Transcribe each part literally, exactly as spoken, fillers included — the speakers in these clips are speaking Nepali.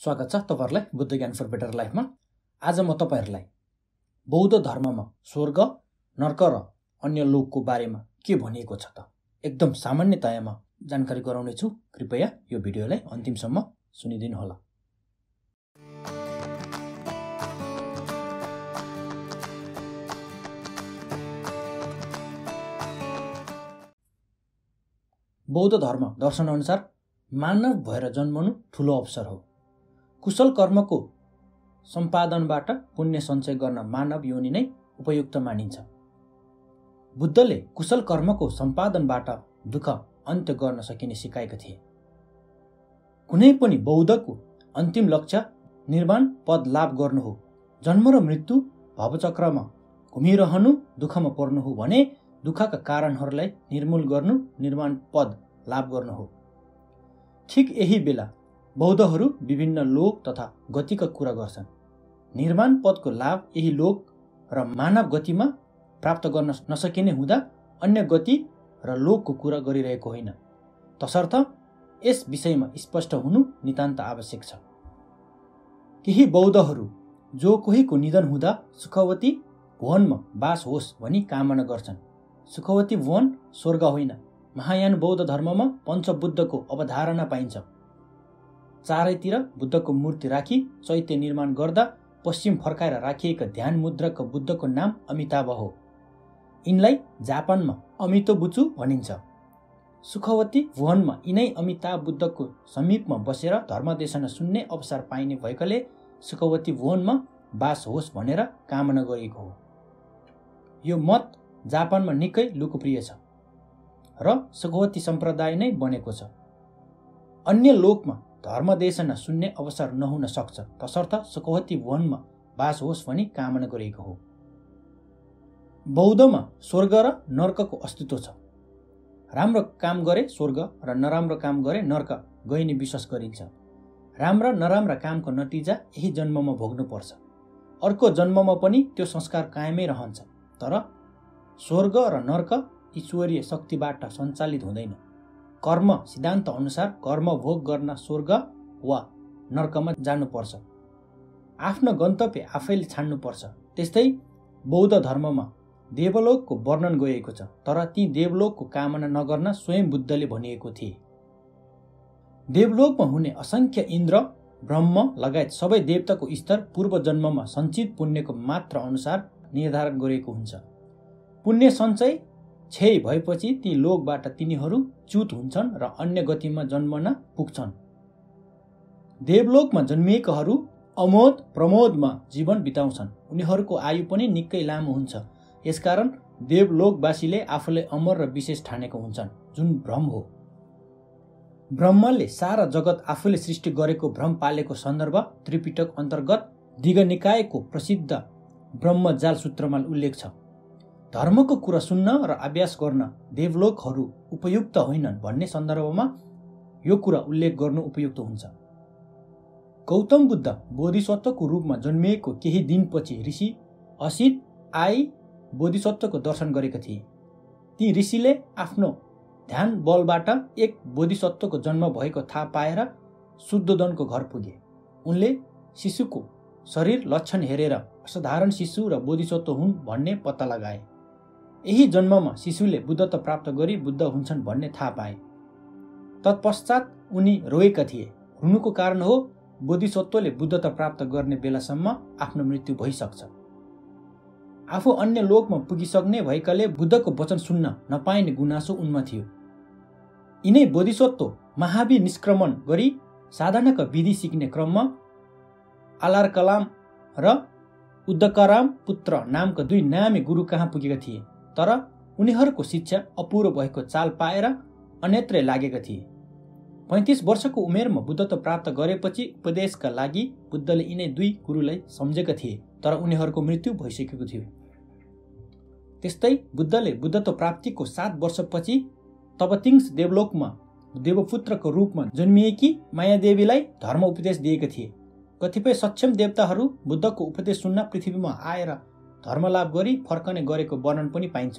स्वागत छ तपाईहरुलाई बुद्ध ज्ञान फर बेटर लाइफमा। आज म तपाईहरुलाई बौद्ध धर्ममा स्वर्ग, नर्क र अन्य लोकको बारेमा के भनिएको छ त एकदम सामान्यतयामा जानकारी गराउने छु। कृपया यो भिडियोलाई अन्तिमसम्म सुनिदिनु होला। बौद्ध धर्म दर्शन अनुसार मानव भएर जन्मनु ठूलो अवसर हो। कुशल कर्मको सम्पादनबाट पुण्य सञ्चय गर्न मानव योनि नै उपयुक्त मानिन्छ। बुद्धले कुशल कर्मको सम्पादनबाट दुःख अन्त्य गर्न सकिने सिकाएका थिए। कुनै पनि बौद्धको अन्तिम लक्ष्य निर्वाण पद लाभ गर्नु हो। जन्म र मृत्यु भवचक्रमा घुमिरहनु, दुःखमा पर्नु हो भने दुःखका कारणहरूलाई निर्मूल गर्नु निर्वाण पद लाभ गर्नु हो। ठीक यही बेला बौद्धहरू विभिन्न लोक तथा गतिका कुरा गर्छन्। निर्वाण पदको लाभ यही लोक र मानव गतिमा प्राप्त गर्न नसकिने हुँदा अन्य गति र लोकको कुरा गरिरहेको होइन। तसर्थ यस विषयमा स्पष्ट हुनु नितान्त आवश्यक छ। केही बौद्धहरू जो कोहीको निधन हुँदा सुखवती भुवनमा बास होस् भनी कामना गर्छन्। सुखवती भुवन स्वर्ग होइन। महायान बौद्ध धर्ममा पञ्चबुद्धको अवधारणा पाइन्छ। चारैतिर बुद्धको मूर्ति राखी चैत्य निर्माण गर्दा पश्चिम फर्काएर राखिएका ध्यान मुद्राको बुद्धको नाम अमिताभ हो। यिनलाई जापानमा अमितोबुचु भनिन्छ। सुखवती भुवनमा यिनै अमिताभ बुद्धको समीपमा बसेर धर्मदेशन सुन्ने अवसर पाइने भएकाले सुखवती भुवनमा बास होस् भनेर कामना गरिएको हो। यो मत जापानमा निकै लोकप्रिय छ र सुखवती सम्प्रदाय नै बनेको छ। अन्य लोकमा धर्मदेशना सुन्ने अवसर नहुन सक्छ, तसर्थ सुखवती भुवनमा बास होस् भनी कामना गरिएको हो। बौद्धमा स्वर्ग र नर्कको अस्तित्व छ। राम्रो काम गरे स्वर्ग र नराम्रो काम गरे नर्क गइने विश्वास गरिन्छ। राम्रा नराम्रा कामको नतिजा यही जन्ममा भोग्नुपर्छ। अर्को जन्ममा पनि त्यो संस्कार कायमै रहन्छ। तर स्वर्ग र नर्क ईश्वरीय शक्तिबाट सञ्चालित हुँदैन। कर्म सिद्धान्त अनुसार कर्म भोग गर्न स्वर्ग वा नर्कमा जानुपर्छ। आफ्नो गन्तव्य आफैले छान्नुपर्छ। त्यस्तै बौद्ध धर्ममा देवलोकको वर्णन गरिएको छ, तर ती देवलोकको कामना नगर्न स्वयं बुद्धले भनिएको थिए। देवलोकमा हुने असंख्य इन्द्र, ब्रह्म लगायत सबै देवताको स्तर पूर्व जन्ममा सञ्चित पुण्यको मात्रा अनुसार निर्धारण गरिएको हुन्छ। पुण्य सञ्चय क्षय भएपछि ती लोकबाट तिनीहरू च्युत हुन्छन् र अन्य गतिमा जन्मन पुग्छन्। देवलोकमा जन्मिएकाहरू अमोद प्रमोदमा जीवन बिताउँछन्। उनीहरूको आयु पनि निकै लामो हुन्छ। यसकारण देवलोकवासीले आफूलाई अमर र विशेष ठानेको हुन्छन्, जुन भ्रम हो। ब्रह्मले सारा जगत आफूले सृष्टि गरेको भ्रम पालेको सन्दर्भ त्रिपिटक अन्तर्गत दिगनिकायको प्रसिद्ध ब्रह्मजाल सूत्रमा उल्लेख छ। धर्मको कुरा सुन्न र अभ्यास गर्न देवलोकहरू उपयुक्त होइनन् भन्ने सन्दर्भमा यो कुरा उल्लेख गर्नु उपयुक्त हुन्छ। गौतम बुद्ध बोधिसत्वको रूपमा जन्मिएको केही दिनपछि ऋषि असित आई बोधिसत्वको दर्शन गरेका थिए। ती ऋषिले आफ्नो ध्यान बलबाट एक बोधिसत्वको जन्म भएको थाहा पाएर शुद्धोदनको घर पुगे। उनले शिशुको शरीर लक्षण हेरेर असाधारण शिशु र बोधिसत्व हुन् भन्ने पत्ता लगाए। यही जन्ममा शिशुले बुद्धत्व प्राप्त गरी बुद्ध हुन्छन् भन्ने थाहा पाए। तत्पश्चात उनी रोएका थिए। रुनुको कारण हो बोधिसत्वले बुद्धत्व प्राप्त गर्ने बेलासम्म आफ्नो मृत्यु भइसक्छ। आफू अन्य लोकमा पुगिसक्ने भएकाले बुद्धको वचन सुन्न नपाइने गुनासो उनमा थियो। यिनै बोधिसत्व महावीर निष्क्रमण गरी साधनाका विधि सिक्ने क्रममा आलारकलाम र उद्दकराम पुत्र नामका दुई नामी गुरु कहाँ पुगेका थिए। तर उनीहरूको शिक्षा अपुरो भएको चाल पाएर अन्यत्रै लागेका थिए। पैँतिस वर्षको उमेरमा बुद्धत्व प्राप्त गरेपछि उपदेशका लागि बुद्धले यिनै दुई गुरुलाई सम्झेका थिए, तर उनीहरूको मृत्यु भइसकेको थियो। त्यस्तै बुद्धले बुद्धत्व प्राप्तिको सात वर्षपछि तबतिङ्स देवलोकमा देवपुत्रको रूपमा जन्मिएकी मायादेवीलाई धर्म उपदेश दिएका थिए। कतिपय सक्षम देवताहरू बुद्धको उपदेश सुन्न पृथ्वीमा आएर धर्मलाभ गरी फर्कने गरेको वर्णन पनि पाइन्छ।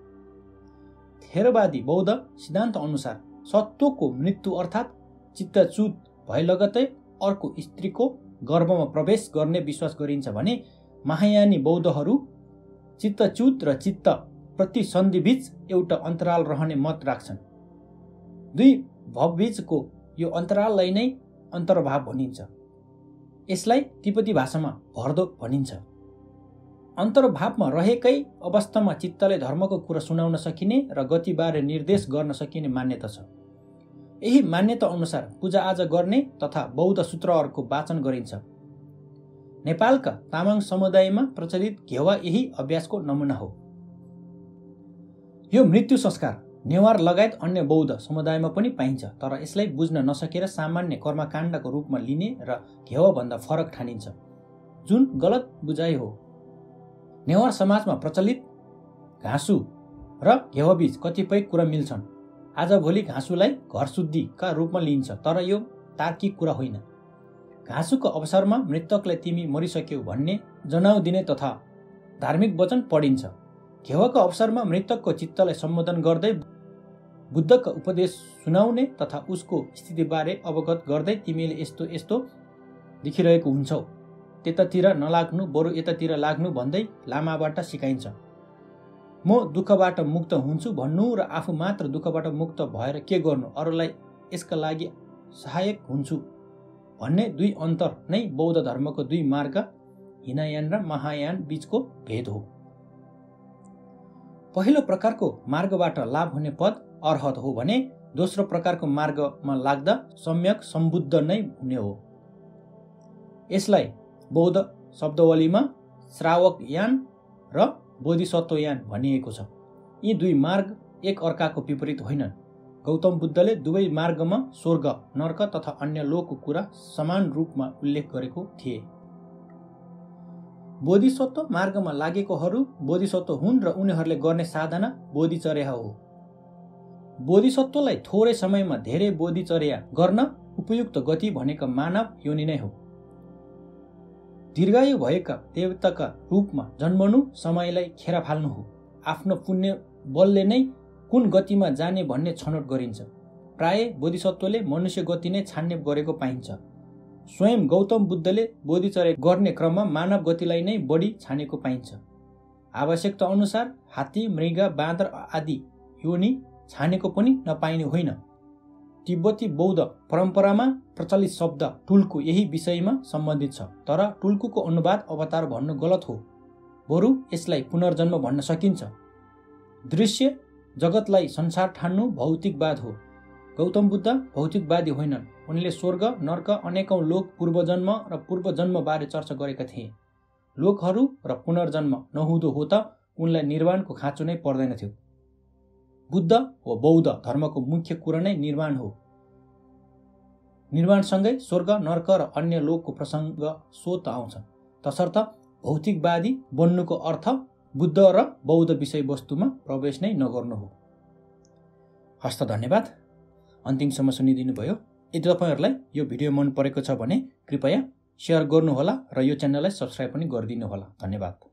थेरवादी बौद्ध सिद्धान्त अनुसार सत्वको मृत्यु अर्थात् चित्तच्युत भए लगतै अर्को स्त्रीको गर्भमा प्रवेश गर्ने विश्वास गरिन्छ भने महायानी बौद्धहरू चित्तच्युत र चित्त प्रतिसन्धिबीच एउटा अन्तराल रहने मत राख्छन्। दुई भवबीचको यो अन्तराललाई नै अन्तर्भाव भनिन्छ। यसलाई तिब्बती भाषामा भर्दो भनिन्छ। अन्तर्भावमा रहेकै अवस्थामा चित्तले धर्मको कुरा सुनाउन सकिने र गतिबारे निर्देश गर्न सकिने मान्यता छ। यही मान्यता अनुसार पूजाआजा गर्ने तथा बौद्ध सूत्रहरूको वाचन गरिन्छ। नेपालका तामाङ समुदायमा प्रचलित घेवा यही अभ्यासको नमुना हो। यो मृत्यु संस्कार नेवार लगायत अन्य बौद्ध समुदायमा पनि पाइन्छ, तर यसलाई बुझ्न नसकेर सामान्य कर्मकाण्डको रूपमा लिने र घेवाभन्दा फरक ठानिन्छ, जुन गलत बुझाइ हो। नेवार समाजमा प्रचलित घाँसु र घेवाबीच कतिपय कुरा मिल्छन्। आजभोलि घाँसुलाई घर शुद्धिका रूपमा लिइन्छ, तर यो तार्किक कुरा होइन। घाँसुको अवसरमा मृतकलाई तिमी मरिसक्यौ भन्ने जनाउ दिने तथा धार्मिक वचन पढिन्छ। घेवाको अवसरमा मृतकको चित्तलाई सम्बोधन गर्दै बुद्धका उपदेश सुनाउने तथा उसको स्थितिबारे अवगत गर्दै तिमीले यस्तो यस्तो देखिरहेको हुन्छौ, त्यतातिर नलाग्नु बरु यतातिर लाग्नु भन्दै लामाबाट सिकाइन्छ। म दुःखबाट मुक्त हुन्छु भन्नु र आफू मात्र दुःखबाट मुक्त भएर के गर्नु, अरूलाई यसका लागि सहायक हुन्छु भन्ने दुई अन्तर नै बौद्ध धर्मको दुई मार्ग हिनायान र महायान बीचको भेद हो। पहिलो प्रकारको मार्गबाट लाभ हुने पद अर्हत हो भने दोस्रो प्रकारको मार्गमा लाग्दा सम्यक सम्बुद्ध नै हुने हो। यसलाई बौद्ध शब्दावलीमा श्रावकयान र बोधिसत्वयान भनिएको छ। यी दुई मार्ग एक अर्काको विपरीत होइनन्। गौतम बुद्धले दुवै मार्गमा स्वर्ग, नर्क तथा अन्य लोकको कुरा समान रूपमा उल्लेख गरेको थिए। बोधिसत्व मार्गमा लागेकोहरू बोधिसत्व हुन् र उनीहरूले गर्ने साधना बोधिचर्या हो। बोधिसत्वलाई थोरै समयमा धेरै बोधिचर्या गर्न उपयुक्त गति भनेको मानव योनि नै हो। दीर्घायु भएका देवताका रूपमा जन्मनु समयलाई खेर फाल्नु हो। आफ्नो पुण्य बलले नै कुन गतिमा जाने भन्ने छनौट गरिन्छ। प्राय बोधिसत्वले मनुष्य गति नै छान्ने गरेको पाइन्छ। स्वयं गौतम बुद्धले बोधिचर्या गर्ने क्रममा मानव गतिलाई नै बढी छानेको पाइन्छ। आवश्यकता अनुसार हात्ती, मृग, बाँदर आदि योनि छानेको पनि नपाइने होइन। तिब्बती बौद्ध परम्परामा प्रचलित शब्द टुल्कु यही विषयमा सम्बन्धित छ, तर टुल्कुको अनुवाद अवतार भन्नु गलत हो। बरु यसलाई पुनर्जन्म भन्न सकिन्छ। दृश्य जगतलाई संसार ठान्नु भौतिकवाद हो। गौतम बुद्ध भौतिकवादी होइनन्। उनले स्वर्ग, नर्क, अनेकौं लोक, पूर्वजन्म र पूर्वजन्मबारे चर्चा गरेका थिए। लोकहरू र पुनर्जन्म नहुँदो हो त उनलाई निर्वाणको खाँचो नै पर्दैन थियो। बुद्ध वा बौद्ध धर्मको मुख्य कुरा नै निर्वाण हो। निर्वाणसँगै स्वर्ग, नर्क र अन्य लोकको प्रसङ्ग सोत आउँछ। तसर्थ भौतिकवादी बन्नुको अर्थ बुद्ध र बौद्ध विषयवस्तुमा प्रवेश नै नगर्नु हो। हस्त धन्यवाद, अन्तिमसम्म सुनिदिनु भयो। यदि तपाईँहरूलाई यो भिडियो मन परेको छ भने कृपया सेयर गर्नुहोला र यो च्यानललाई सब्स्क्राइब पनि गरिदिनुहोला। धन्यवाद।